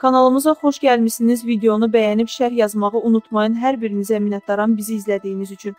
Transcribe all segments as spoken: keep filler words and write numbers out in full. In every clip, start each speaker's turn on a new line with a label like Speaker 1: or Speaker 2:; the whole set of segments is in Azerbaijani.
Speaker 1: Kanalımıza xoş gəlmişsiniz. Videonu bəyənib şərh yazmağı unutmayın. Hər birinizə minnətdaram bizi izlədiyiniz üçün.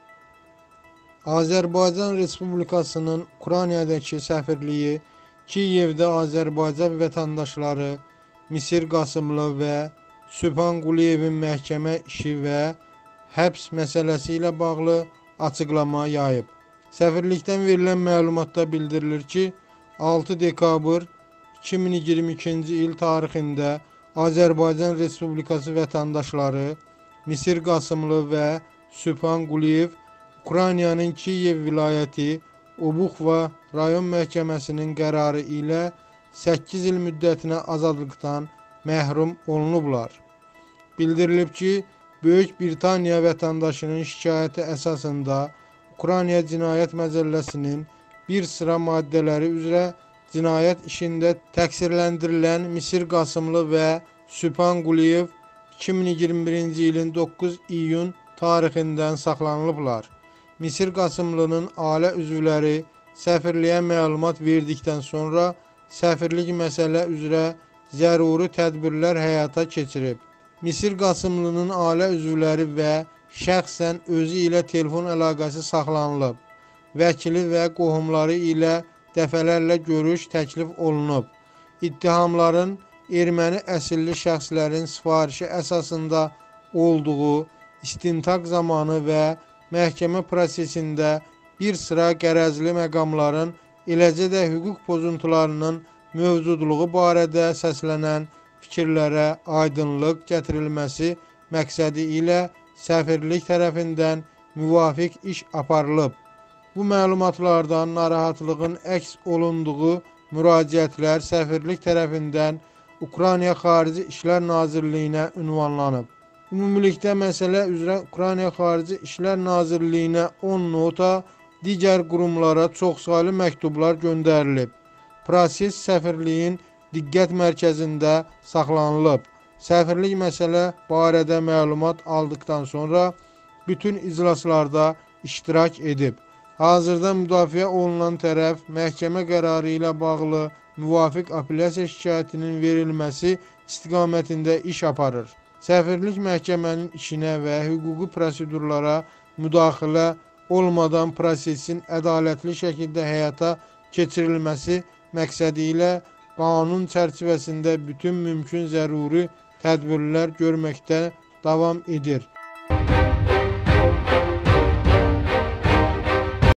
Speaker 2: Azərbaycan Respublikasının Ukraynadakı səfirliyi Kiyevdə Azərbaycan vətəndaşları Misir Qasımlı və Sübhan Quliyevin məhkəmə işi və həbs məsələsi ilə bağlı açıqlama yayıb. Səfirlikdən verilən məlumatda bildirilir ki, altı dekabr iki min iyirmi ikinci il tarixində Azərbaycan Respublikası vətəndaşları Misir Qasımlı və Sübhan Quliyev Ukraynanın Kiyev vilayəti Obuxva rayon məhkəməsinin qərarı ilə səkkiz il müddətinə azadlıqdan məhrum olunublar. Bildirilib ki, Böyük Britaniya vətəndaşının şikayəti əsasında Ukrayna Cinayət Məcəlləsinin bir sıra maddələri üzrə cinayət işində təqsirləndirilən Misir Qasımlı və Sübhan Quliyev iki min iyirmi birinci ilin doqquz iyun tarixindən saxlanılıblar. Misir Qasımlının ailə üzvləri səfirliyə məlumat verdikdən sonra səfirlik məsələ üzrə zəruri tədbirlər həyata keçirib. Misir Qasımlının ailə üzvləri və şəxsən özü ilə telefon əlaqəsi saxlanılıb. Vəkili və qohumları ilə dəfələrlə görüş təklif olunub. İttihamların erməni əsilli şəxslərin sifarişi əsasında olduğu istintaq zamanı və məhkəmə prosesində bir sıra qərəzli məqamların, eləcə də hüquq pozuntularının mövcudluğu barədə səslənən fikirlərə aydınlıq gətirilməsi məqsədi ilə səfirlik tərəfindən müvafiq iş aparılıb. Bu məlumatlardan narahatlığın əks olunduğu müraciətlər səfirlik tərəfindən Ukrayna Xarici İşlər Nazirliyinə ünvanlanıb. Ümumilikdə məsələ üzrə Ukrayna Xarici İşlər Nazirliyinə on nota, digər qurumlara çoxsaylı məktublar göndərilib. Proses səfirliyin diqqət mərkəzində saxlanılıb. Səfirlik məsələ barədə məlumat aldıqdan sonra bütün iclaslarda iştirak edib. Hazırda müdafiə olunan tərəf məhkəmə qərarı ilə bağlı müvafiq apellyasiya şikayətinin verilməsi istiqamətində iş aparır. Səfirlik məhkəmənin işinə və hüquqi prosedurlara müdaxilə olmadan prosesin ədalətli şəkildə həyata keçirilməsi məqsədi ilə qanun çərçivəsində bütün mümkün zəruri tədbirlər görməkdə davam edir.